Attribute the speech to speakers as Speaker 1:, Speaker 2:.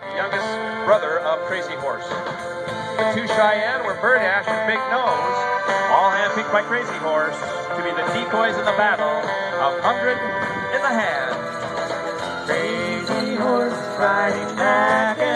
Speaker 1: youngest brother of Crazy Horse. The two Cheyenne were Bird Ash and Big Nose, all handpicked by Crazy Horse to be the decoys in the battle of 100 in the Hand.
Speaker 2: Crazy Horse riding back